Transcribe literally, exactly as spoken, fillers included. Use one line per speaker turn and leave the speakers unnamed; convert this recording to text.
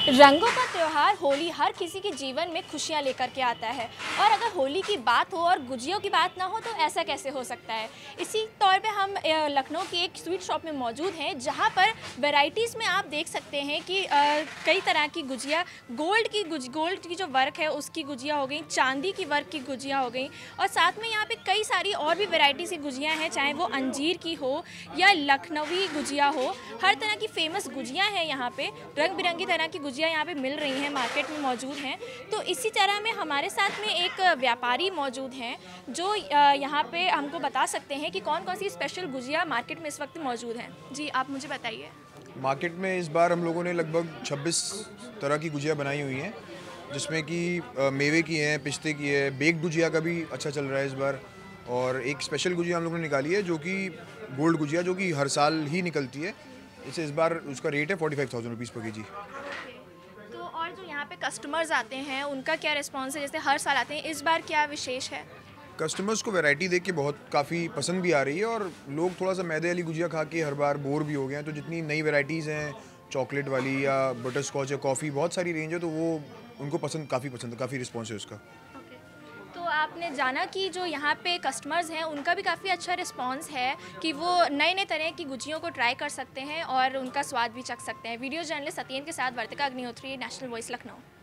रंगों का त्यौहार होली हर किसी के जीवन में खुशियां लेकर के आता है और अगर होली की बात हो और गुजियों की बात ना हो तो ऐसा कैसे हो सकता है। इसी तौर पे हम लखनऊ की एक स्वीट शॉप में मौजूद हैं जहां पर वैरायटीज़ में आप देख सकते हैं कि आ, कई तरह की गुजिया, गोल्ड की गुज गोल्ड की जो वर्क है उसकी गुजिया हो गई, चांदी की वर्क की गुजिया हो गई और साथ में यहाँ पे कई सारी और भी वैरायटी की गुजियाँ हैं, चाहे वो अंजीर की हो या लखनवी गुजिया हो। हर तरह की फेमस गुजियाँ हैं यहाँ पे, रंग बिरंगी तरह की गुजिया यहाँ पे मिल रही हैं, मार्केट में मौजूद हैं। तो इसी तरह में हमारे साथ में एक व्यापारी मौजूद हैं जो यहाँ पे हमको बता सकते हैं कि कौन कौन सी स्पेशल गुजिया मार्केट में इस वक्त मौजूद हैं। जी आप मुझे बताइए।
मार्केट में इस बार हम लोगों ने लगभग छब्बीस तरह की गुजिया बनाई हुई हैं, जिसमें कि मेवे की हैं, पिस्ते की है, बेक्ड गुजिया का भी अच्छा चल रहा है इस बार। और एक स्पेशल गुजिया हम लोगों ने निकाली है जो कि गोल्ड गुजिया, जो कि हर साल ही निकलती है। इसे इस बार उसका रेट है फोर्टी फाइव थाउजेंड रुपीज़ पर के जी।
तो और जो यहाँ पे कस्टमर्स आते हैं उनका क्या रिस्पॉन्स है? जैसे हर साल आते हैं, इस बार क्या विशेष है?
कस्टमर्स को वैरायटी देख के बहुत काफ़ी पसंद भी आ रही है और लोग थोड़ा सा मैदे वाली गुजिया खा के हर बार बोर भी हो गए हैं। तो जितनी नई वैरायटीज़ हैं, चॉकलेट वाली या बटर स्कॉच या कॉफ़ी, बहुत सारी रेंज है, तो वो उनको पसंद काफ़ी पसंद है, काफ़ी रिस्पॉन्स है उसका।
तो आपने जाना कि जो यहाँ पे कस्टमर्स हैं उनका भी काफ़ी अच्छा रिस्पांस है कि वो नए नए तरह की गुजियों को ट्राई कर सकते हैं और उनका स्वाद भी चख सकते हैं। वीडियो जर्नलिस्ट सत्येन के साथ वर्तिका अग्निहोत्री, नेशनल वॉइस, लखनऊ।